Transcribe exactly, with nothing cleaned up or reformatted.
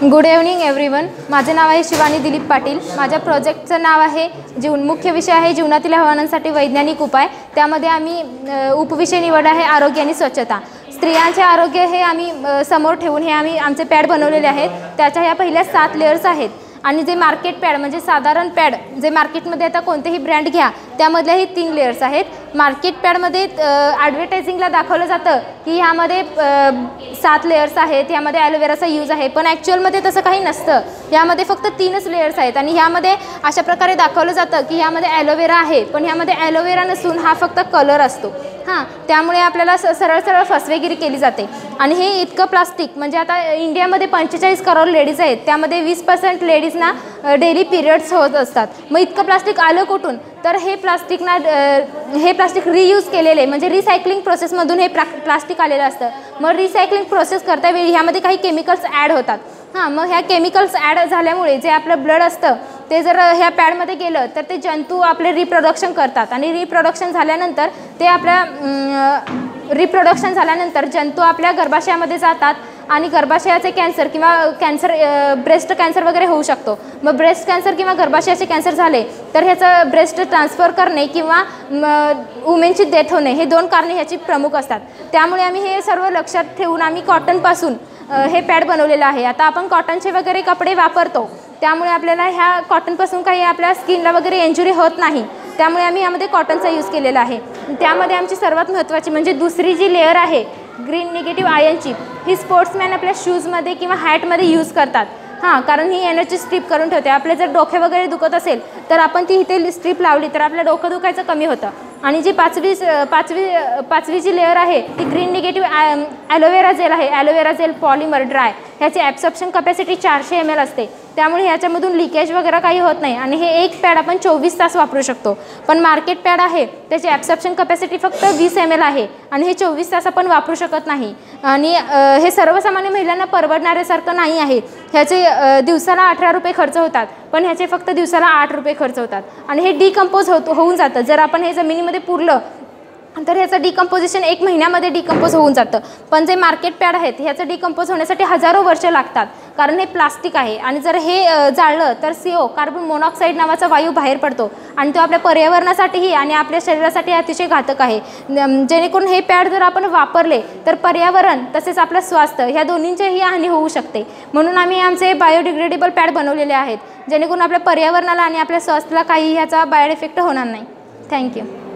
Good evening everyone. माझे नाव आहे शिवानी दिलीप पाटील. माझ्या प्रोजेक्टचं नाव आहे जीवन मुख्य विषय आहे जीवनातील आव्हानांसाठी वैज्ञानिक उपाय. त्यामध्ये आम्ही उपविषय निवड आहे आरोग्य आणि स्वच्छता. स्त्रियांचे आरोग्य हे आम्ही समोर ठेवून हे आम्ही आमचे पॅड बनवलेले आहेत. त्याच्या ह्या पहिल्या सात लेयर्स आहेत आणि जे मार्केट पॅड म्हणजे साधारण पॅड जे मार्केटमध्ये आता कोणतेही ब्रँड घ्या त्यामधले हे तीन लेयर्स आहेत. मार्केट पॅडमध्ये ॲडव्हर्टायझिंगला दाखवलं जातं की ह्यामध्ये सात लेयर्स आहेत, ह्यामध्ये ॲलोवेराचा यूज आहे, पण ॲक्च्युअलमध्ये तसं काही नसतं. ह्यामध्ये फक्त तीनच लेयर्स आहेत आणि ह्यामध्ये अशा प्रकारे दाखवलं जातं की ह्यामध्ये ॲलोवेरा आहे, पण ह्यामध्ये ॲलोवेरा नसून हा फक्त कलर असतो. हां, त्यामुळे आपल्याला स सरळ सरळ फसवेगिरी केली जाते. आणि हे इतकं प्लास्टिक म्हणजे आता इंडियामध्ये पंचेचाळीस करोड लेडीज आहेत, त्यामध्ये वीस पर्सेंट लेडीजना डेली पिरियड्स होत असतात. मग इतकं प्लास्टिक आलं कुठून? तर हे प्लास्टिकना हे प्लास्टिक रियूज केलेले म्हणजे रिसायकलिंग प्रोसेसमधून हे प्ला प्लास्टिक आलेलं असतं. मग रिसायकलिंग प्रोसेस करतावेळी ह्यामध्ये काही केमिकल्स ॲड होतात. हां, मग ह्या केमिकल्स ॲड झाल्यामुळे जे आपलं ब्लड असतं ते जर ह्या पॅडमध्ये गेलं तर ते जंतू आपले रिप्रोडक्शन करतात आणि रिप्रोडक्शन झाल्यानंतर ते आपल्या रिप्रोडक्शन झाल्यानंतर जंतू आपल्या गर्भाशयामध्ये जातात आणि गर्भाशयाचे कॅन्सर किंवा कॅन्सर ब्रेस्ट कॅन्सर वगैरे होऊ शकतो. मग ब्रेस्ट कॅन्सर किंवा गर्भाशयाचे कॅन्सर झाले तर ह्याचं ब्रेस्ट ट्रान्सफर करणे किंवा वुमेनची डेथ होणे हे दोन कारणे ह्याची प्रमुख असतात. त्यामुळे आम्ही हे सर्व लक्षात ठेवून आम्ही कॉटनपासून हे पॅड बनवलेलं आहे. आता आपण कॉटनचे वगैरे कपडे वापरतो त्यामुळे आपल्याला ह्या कॉटनपासून काही आपल्या स्किनला वगैरे इंजुरी होत नाही. त्यामुळे आम्ही यामध्ये कॉटनचा यूज केलेला आहे. त्यामध्ये आमची सर्वात महत्त्वाची म्हणजे दुसरी जी लेअर आहे ग्रीन निगेटिव्ह आयनची, ही स्पोर्ट्समॅन आपल्या शूजमध्ये किंवा हॅटमध्ये यूज करतात. हां, कारण ही एनर्जी स्ट्रीप करून ठेवते. आपले जर डोके वगैरे दुखत असेल तर आपण ती इथे स्ट्रीप लावली तर आपलं डोकं दुखायचं कमी होतं. आणि जी पाचवी पाचवी पाचवी जी लेअर आहे ती ग्रीन निगेटिव्ह ॲलोवेरा जेल आहे. ॲलोवेरा जेल पॉलिमर ड्राय, ह्याची ॲब्सॉर्प्शन कॅपॅसिटी चारशे एम एल असते. त्यामुळे ह्याच्यामधून लिकेज वगैरे काही होत नाही आणि हे एक पॅड आपण चोवीस तास वापरू शकतो. पण मार्केट पॅड आहे त्याची ॲब्सॉर्प्शन कॅपॅसिटी फक्त वीस एम एल आहे आणि हे चोवीस तास आपण वापरू शकत नाही. आणि हे सर्वसामान्य महिलांना परवडणाऱ्यासारखं नाही आहे. ह्याचे दिवसाला अठरा रुपये खर्च होतात पण ह्याचे फक्त दिवसाला आठ रुपये खर्च होतात आणि हे डिकम्पोज होत होऊन जातं. जर आपण हे जमिनीमध्ये पुरलं तर ह्याचं डिकम्पोजिशन एक महिन्यामध्ये डिकम्पोज होऊन जातं. पण जे मार्केट पॅड आहेत ह्याचं डिकम्पोज होण्यासाठी हजारो वर्ष लागतात कारण हे प्लास्टिक आहे. आणि जर हे जाळलं तर सी ओ कार्बन मोनॉक्साईड नावाचा वायू बाहेर पडतो आणि तो आपल्या पर्यावरणासाठीही आणि आपल्या शरीरासाठी अतिशय घातक आहे. जेणेकरून हे पॅड जर आपण वापरले तर पर्यावरण तसेच आपलं स्वास्थ्य ह्या दोन्हींचीही हानी होऊ शकते. म्हणून आम्ही आमचे बायोडिग्रेडेबल पॅड बनवलेले आहेत जेणेकरून आपल्या पर्यावरणाला आणि आपल्या स्वास्थ्याला काही ह्याचा बायोड इफेक्ट होणार नाही. थँक्यू.